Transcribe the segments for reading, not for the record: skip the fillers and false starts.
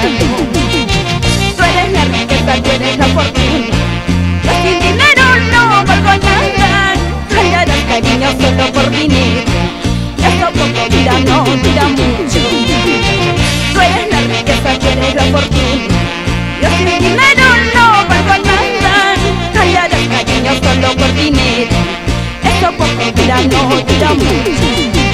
pagando. Tú eres la riqueza, tú eres la fortuna. Yo sin dinero no valgo nada. Hallarás cariño solo por dinero. Esto poco dura, no dura mucho. Tú eres la riqueza, tú eres la fortuna. Yo sin dinero no valgo nada. Hallarás cariño solo por dinero. Esto poco dura, no dura mucho.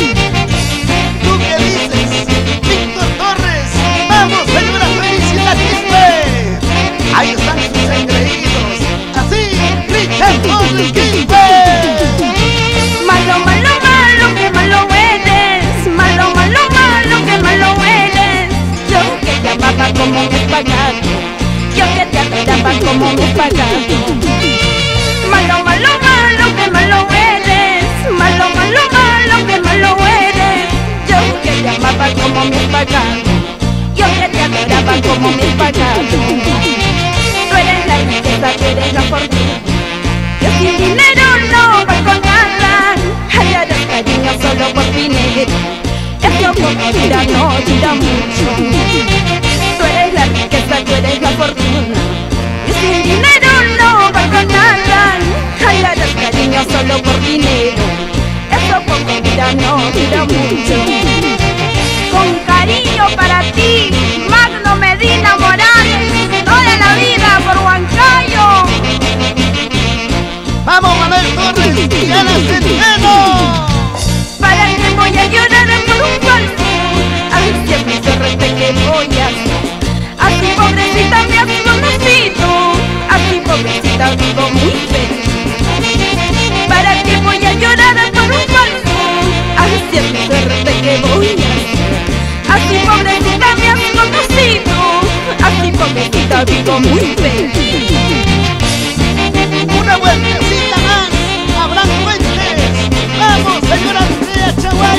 ¿Tú qué dices, Víctor Torres? ¡Vamos, señora Felicidad Quispe! Ahí están sus engreídos. Así, Richard Torres Quispe. Malo, malo, malo, que malo eres. Malo, malo, malo, que malo eres. Yo que te amaba como me has pagado. Yo que te adoraba como me has pagado. Malo, malo, malo, que malo eres. Malo, malo, malo, que malo eres. Yo que te amaba como me has pagado. Yo que te adoraba como me has pagado. Tú eres la riqueza, tú eres la fortuna. Yo sin dinero no valgo nada. Hallarás cariño solo por dinero. Esto poco dura, no dura mucho. Tú eres la riqueza, tú eres la fortuna. Yo sin dinero no valgo nada. Hallarás cariño solo por dinero. Esto poco dura, no dura mucho. Con cariño para ti, Magno Medina Morales. Toda la vida por Huancayo. ¡Vamos, Manuel Torres! ¡Y Ana Centeno! ¿Para qué voy a llorar por un falso? Ay, si es mi sorrete que voy a hacer. Así pobrecita me has conocido. Así pobrecita vivo muy feliz. ¿Para qué voy a llorar por un falso? Ay, si es mi sorrete que voy a hacer. Así pobrecita me has conocido. Así pobrecita vivo muy feliz. ¡Una vueltecita más! ¡Abraham Fuentes! ¡Vamos, señora Andrea Chaguán!